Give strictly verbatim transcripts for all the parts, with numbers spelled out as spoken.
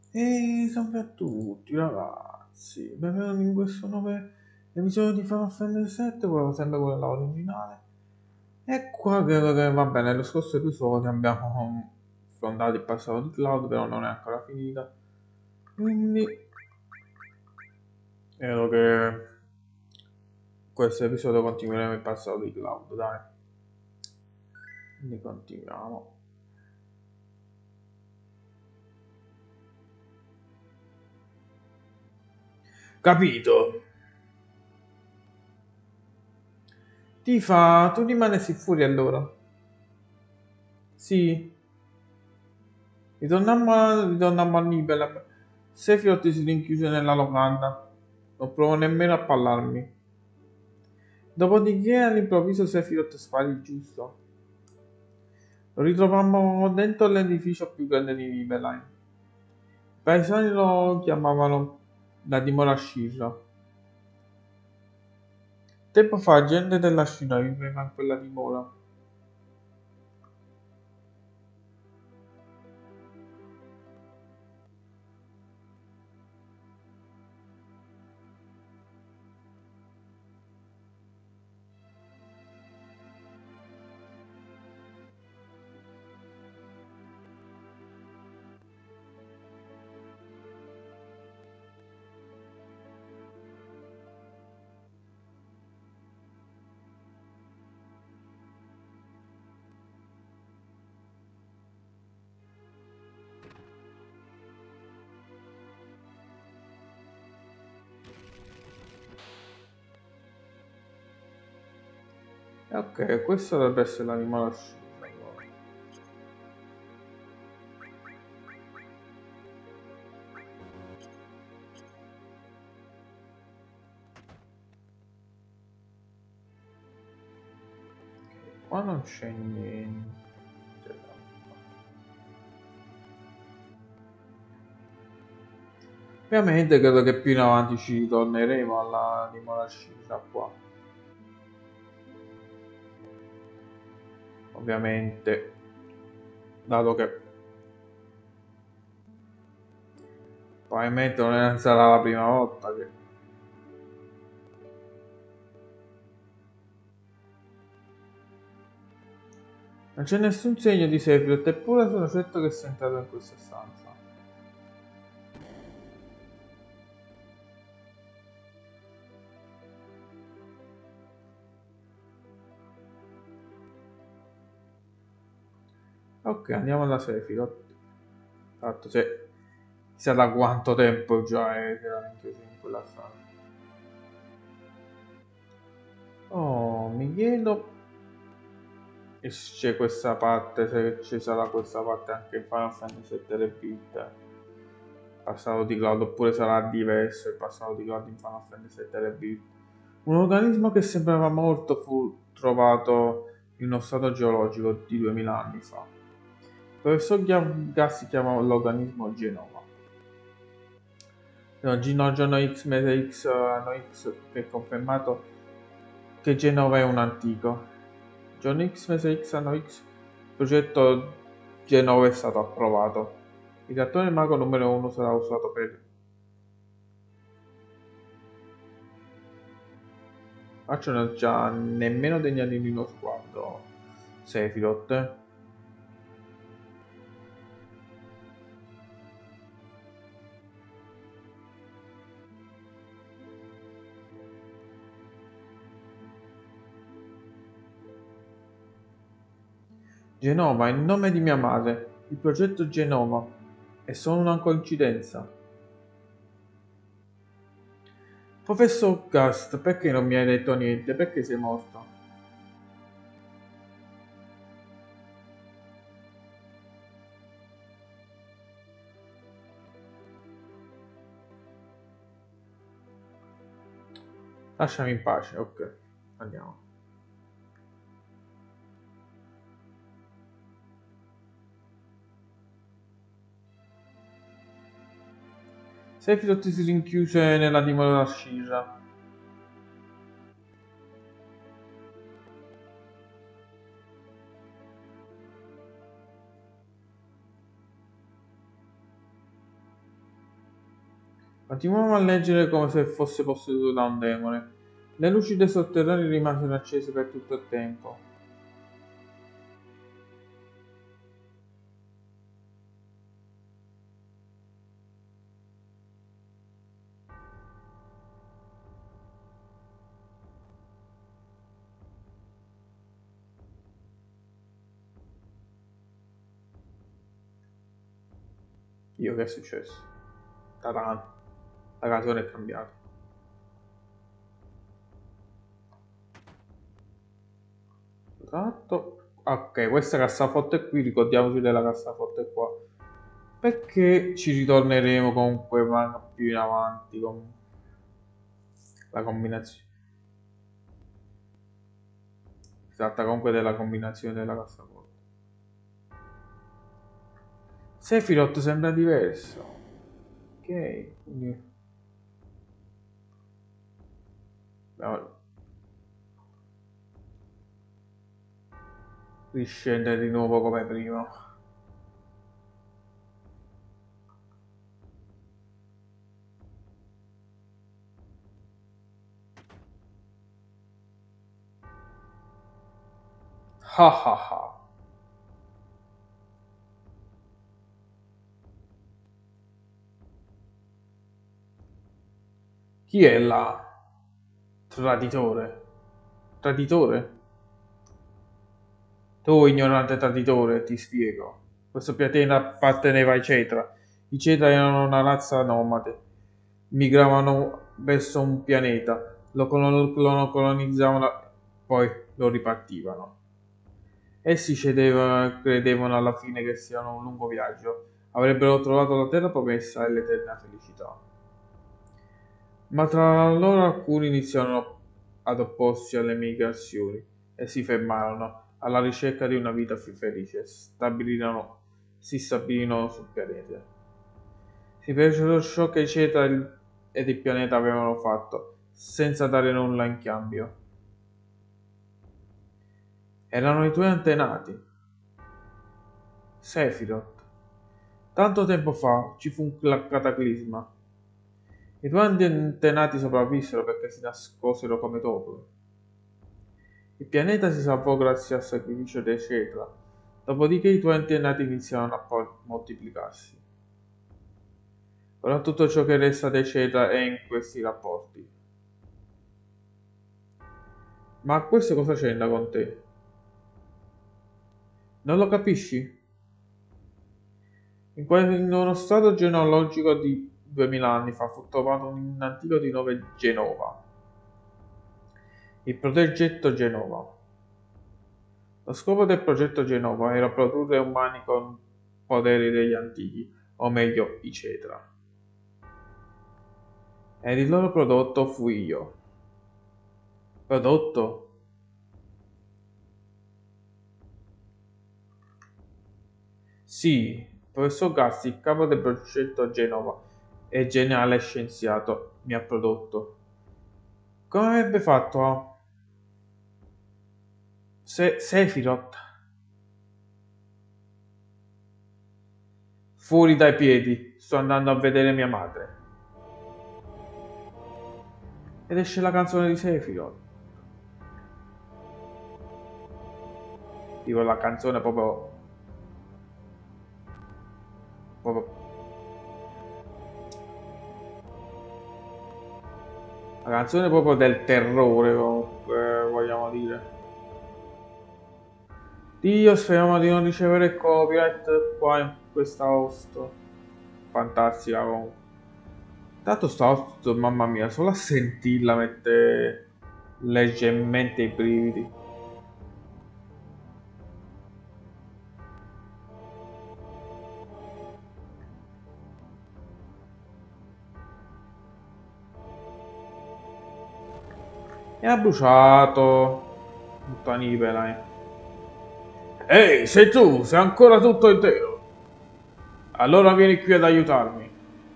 E salve a tutti ragazzi, benvenuti in questo nuovo episodio di Final Fantasy sette, quello sempre quello là originale. E qua credo che va bene, nello scorso episodio abbiamo affrontato il passato di Cloud, però non è ancora finita. Quindi credo che questo episodio continueremo il passato di Cloud, dai. Quindi continuiamo. Capito? Ti fa, tu rimanessi fuori allora? Sì. Ritornammo, a- ritornammo a Nibelheim. Sephiroth si rinchiuse nella locanda. Non provò nemmeno a parlarmi. Dopodiché all'improvviso Sephiroth sparì, giusto? Lo ritrovammo dentro l'edificio più grande di Nibelheim. I paesani lo chiamavano la dimora Shira. Tempo fa gente della Shira viveva in quella dimora. E ok, questa dovrebbe essere la dimora Shira. Allora. Qua non c'è niente. Ovviamente credo che più in avanti ci ritorneremo alla dimora Shira qua. Ovviamente, dato che probabilmente non sarà la prima volta che... Non c'è nessun segno di Sephiroth, eppure sono certo che sia entrato in questa stanza. Ok, andiamo da Sephiroth. Tanto se... Chissà da quanto tempo già è che era rinchiuso in quella stanza. Oh, mi chiedo e se c'è questa parte, se ci sarà questa parte anche in Final Fantasy sette Rebuild. Passato di Cloud, oppure sarà diverso il passato di Cloud in Final Fantasy sette Rebuild. Un organismo che sembrava morto fu trovato in uno stato geologico di duemila anni fa. Il professor Gas chiamava l'organismo Genova. No, Gino, giorno X, mese X, anno X, che è confermato che Genova è un antico. Giorno X, mese X, anno X, il progetto Genova è stato approvato. Il cartone mago numero uno sarà usato per... Faccio non c'ha nemmeno degli anni uno sguardo Sephiroth. Genova è il nome di mia madre. Il progetto Genova è solo una coincidenza. Professor Gast, perché non mi hai detto niente? Perché sei morto? Lasciami in pace, ok. Andiamo. Sephiroth si rinchiuse nella dimora da Shira. Continuavamo a leggere come se fosse posseduto da un demone. Le luci dei sotterranei rimasero accese per tutto il tempo. Io che è successo? Taran. La canzone è cambiata. Esatto. Ok, questa cassaforte qui, ricordiamoci della cassaforte qua. Perché ci ritorneremo comunque più in avanti con la combinazione. Si tratta comunque della combinazione della cassaforte. Sephiroth sembra diverso. Ok, quindi... No. Riscende di nuovo come prima. Ha ha ha. Chi è là? Traditore. Traditore? Tu, ignorante traditore, ti spiego. Questo pianeta apparteneva ai Cetra. I Cetra erano una razza nomade. Migravano verso un pianeta, lo, colon- lo colonizzavano, poi lo ripartivano. Essi cedeva- credevano alla fine che sia un lungo viaggio. Avrebbero trovato la terra promessa e l'eterna felicità. Ma tra loro alcuni iniziarono ad opporsi alle migrazioni e si fermarono alla ricerca di una vita più felice. Stabilirono, si stabilirono sul pianeta. Si fecero ciò che i Cetra ed il pianeta avevano fatto, senza dare nulla in cambio. Erano i tuoi antenati. Sephiroth. Tanto tempo fa ci fu un cataclisma. I tuoi antenati sopravvissero perché si nascosero come topi. Il pianeta si salvò grazie al sacrificio dei Cetra, dopodiché i tuoi antenati iniziarono a moltiplicarsi. Ora tutto ciò che resta dei Cetra è in questi rapporti. Ma questo cosa c'entra con te? Non lo capisci? In, que- in uno stato genealogico di duemila anni fa fu trovato un antico di nome Genova, il progetto Genova. Lo scopo del progetto Genova era produrre umani con poteri degli antichi, o meglio i Cetra. Ed il loro prodotto fui io. Prodotto? Sì, il professor Gassi, il capo del progetto Genova e geniale scienziato, mi ha prodotto. Come avrebbe fatto a... Se- Sephiroth? Fuori dai piedi, sto andando a vedere mia madre. Ed esce la canzone di Sephiroth. Dico la canzone proprio... proprio... La canzone proprio del terrore, comunque, vogliamo dire. Dio, speriamo di non ricevere copyright qua in questa host. Fantastica comunque. Tanto sta host, mamma mia, solo a sentirla mette leggermente i brividi. E ha bruciato. Puttani pelai. Ehi, sei tu, sei ancora tutto intero. Allora vieni qui ad aiutarmi.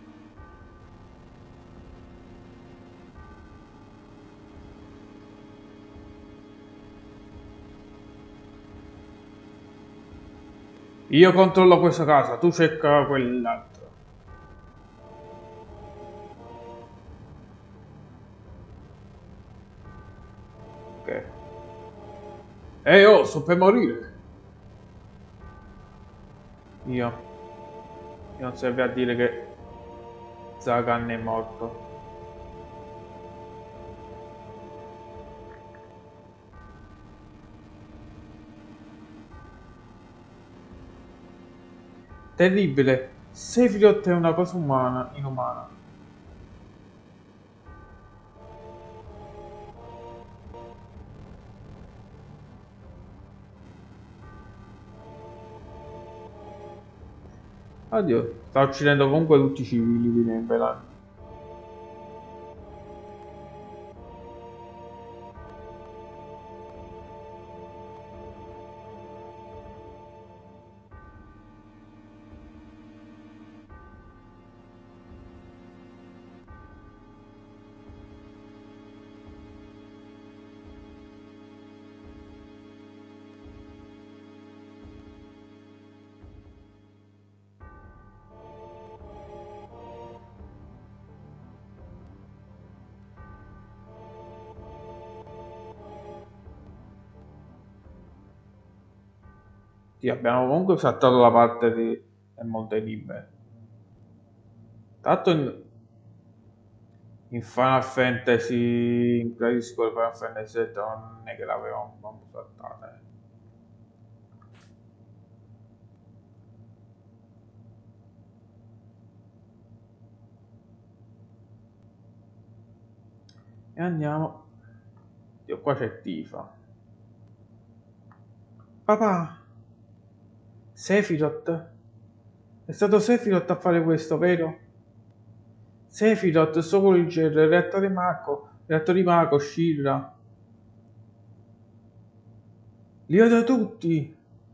Io controllo questa casa, tu cerca quell'altra. Ok. Ehi, oh, sto per morire. Io. Io non serve a dire che Zagan è morto. Terribile. Sephiroth è una cosa umana, inumana. Addio, sta uccidendo comunque tutti i civili di Neverland. Sì, abbiamo comunque saltato la parte di del Monte Libre. Tanto in, in Final Fantasy, in Gradisco di Final Fantasy sette non è che l'avevamo proprio saltata. eh. E andiamo. Dio, qua c'è Tifa. Papà, Sephiroth? È stato Sephiroth a fare questo, vero? Sephiroth, Soldier, Reattore Mako, Reattori Mako, Shira. Li odio tutti!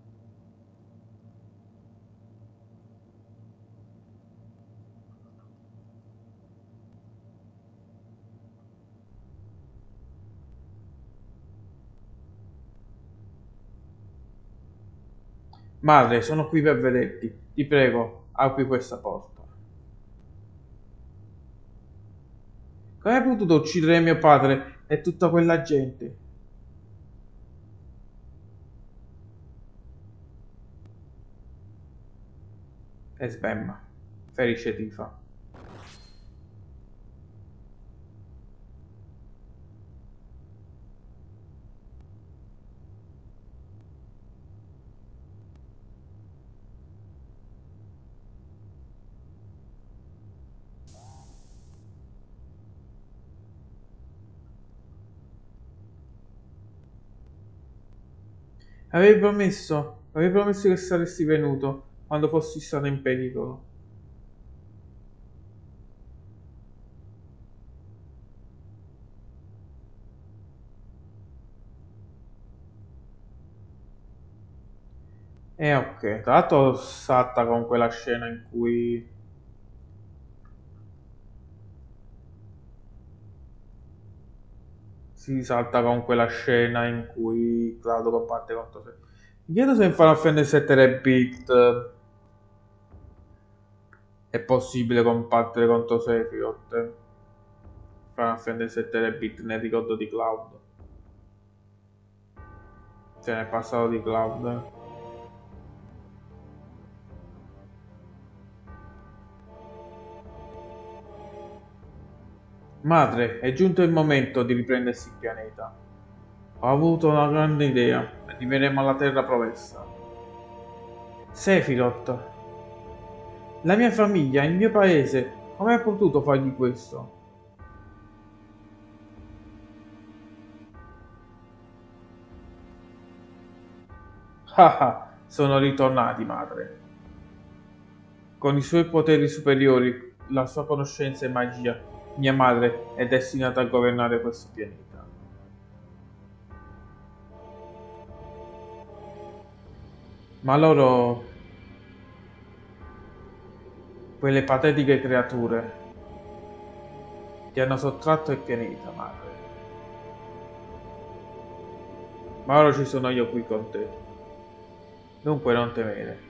Madre, sono qui per vederti. Ti prego, apri questa porta. Come hai potuto uccidere mio padre e tutta quella gente? E sbemma. Ferisce Tifa. Avevi promesso, avevi promesso che saresti venuto quando fossi stato in pericolo. E ok, tra l'altro salta con quella scena in cui si salta con quella scena in cui Claudio combatte contro sé. Mi chiedo se in Final Fantasy sette Rebirth è possibile combattere contro Sephiroth. Final Fantasy sette Rebirth nel ricordo di Cloud. Cioè nel passato di Cloud. Madre, è giunto il momento di riprendersi il pianeta. Ho avuto una grande idea. Arriveremo alla terra promessa. Sephiroth, la mia famiglia, il mio paese, come hai potuto fargli questo? Ah ah, sono ritornati, madre. Con i suoi poteri superiori, la sua conoscenza e magia, mia madre è destinata a governare questo pianeta. Ma loro, quelle patetiche creature, ti hanno sottratto il pianeta, madre. Ma ora ci sono io qui con te. Dunque non temere.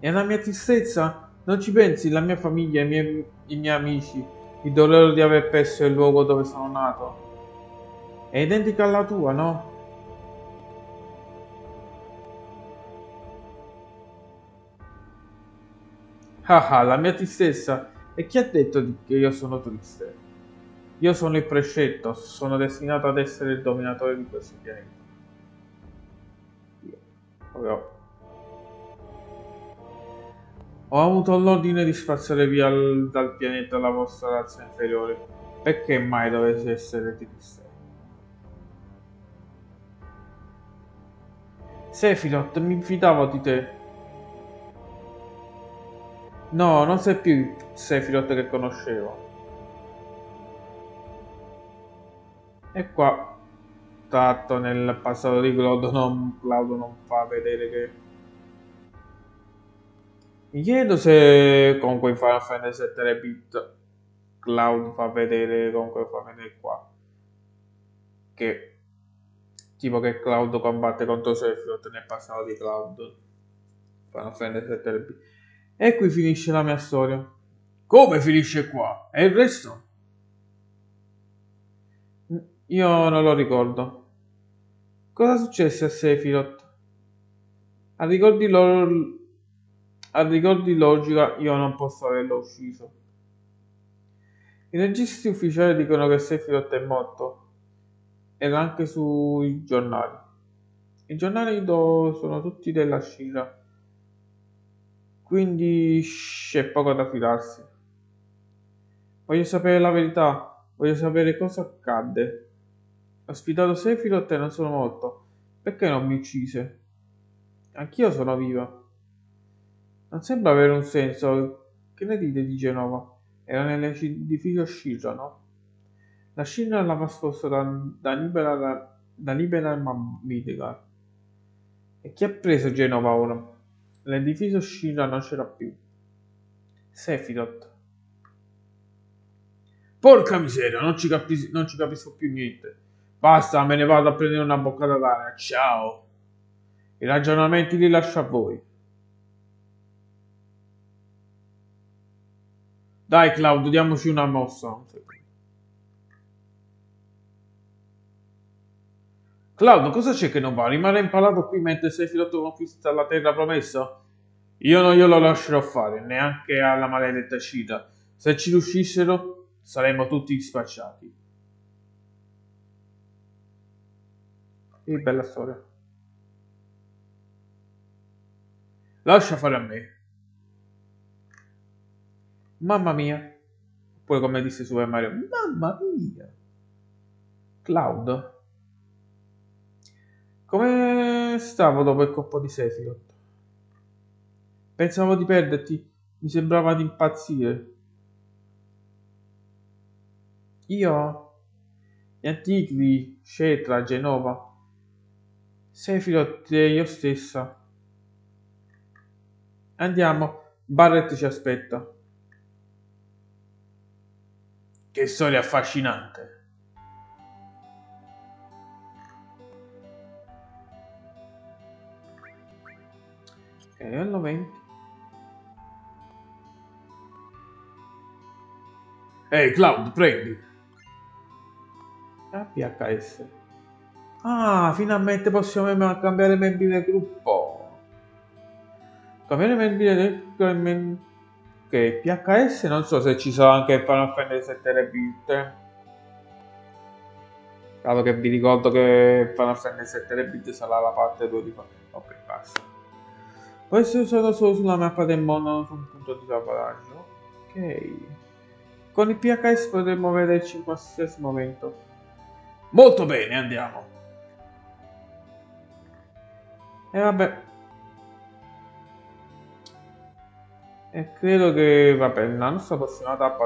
E alla mia tristezza? Non ci pensi, la mia famiglia, i miei, i miei amici, il dolore di aver perso il luogo dove sono nato. È identica alla tua, no? Ah ah, la mia tristezza. E chi ha detto di- che io sono triste? Io sono il prescelto, sono destinato ad essere il dominatore di questo pianeta. Io ho avuto l'ordine di spazzare via l- dal pianeta la vostra razza inferiore. Perché mai dovete essere triste? Sephiroth, mi fidavo di te. No, non sei più il Sephiroth che conoscevo. E qua, tratto nel passato di Cloud, non, Cloud non fa vedere che... Mi chiedo se comunque in Final Fantasy sette bit Cloud fa vedere, comunque fa vedere qua, che tipo che Cloud combatte contro Sephiroth nel passato di Cloud. Final Fantasy sette bit. E qui finisce la mia storia. Come finisce qua? E il resto? Io non lo ricordo. Cosa successe a Sephiroth? A ricordi, lo- a ricordi logica io non posso averlo ucciso. I registri ufficiali dicono che Sephiroth è morto. Era anche sui giornali. I giornali do- sono tutti della Shira. Quindi c'è poco da fidarsi. Voglio sapere la verità. Voglio sapere cosa accadde. Ho sfidato Sephiroth e non sono morto. Perché non mi uccise? Anch'io sono viva. Non sembra avere un senso. Che ne dite di Genova? Era nell'edificio Shira, no? La Shira l'aveva sposta da, da Libera da Libera a Midgar. E chi ha preso Genova ora? L'edificio Shira non c'era più. Sephiroth. Porca miseria, non ci, capis- non ci capisco più niente. Basta, me ne vado a prendere una boccata d'aria. Ciao. I ragionamenti li lascio a voi. Dai, Claudio, diamoci una mossa. Claudio, cosa c'è che non va? Rimane impalato qui mentre Sephiroth conquista la terra promessa? Io non glielo lascerò fare, neanche alla maledetta Cita. Se ci riuscissero, saremmo tutti spacciati. Che bella storia. Lascia fare a me. Mamma mia. Poi come disse Super Mario, mamma mia. Cloud. Come stavo dopo il colpo di Sephiroth? Pensavo di perderti, mi sembrava di impazzire. Io? Gli antichi, Cetra, Genova. Sephiroth e io stessa. Andiamo, Barret ci aspetta. Che storia affascinante. Ok, livello venti. Ehi, Cloud, prendi. A P H S. Ah, finalmente possiamo mem- cambiare membri del gruppo. Cambiare membri del gruppo. Ok, P H S non so se ci sarà anche il Final Fantasy sette bit. Dato che vi ricordo che Final Fantasy sette bit sarà la parte due di Final. Ok, basta. Può essere usato solo sulla mappa del mondo, non su un punto di salvataggio. Ok. Con il P H S potremmo vederci in qualsiasi momento. Molto bene, andiamo. E vabbè. E credo che, vabbè, la nostra prossima tappa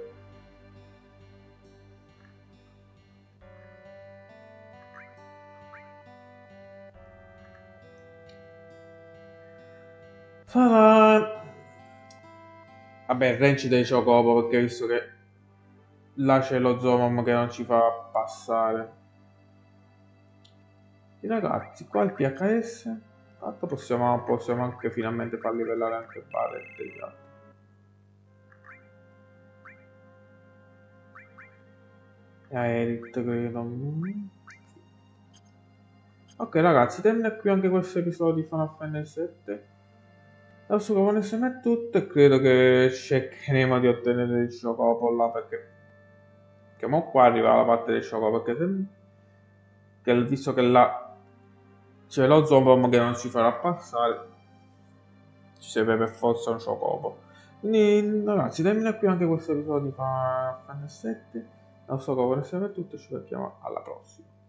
sarà... Vabbè, il range dei Chocobo, perché visto che là c'è lo Zomom che non ci fa passare. I ragazzi, qua il P H S. Tanto possiamo, possiamo anche finalmente far livellare anche Barret e gli altri. Aerith credo. Ok ragazzi, termina qui anche questo episodio di Final Fantasy sette. Da Sukavone è tutto e credo che cercheremo di ottenere il Chocobo là perché che mo qua arriva la parte del Chocobo perché se... che visto che là c'è lo Zombom che non ci farà passare ci serve per forza un Chocobo. Quindi ragazzi termina qui anche questo episodio di Final Fantasy sette. Da Sukavone è tutto e ci vediamo alla prossima.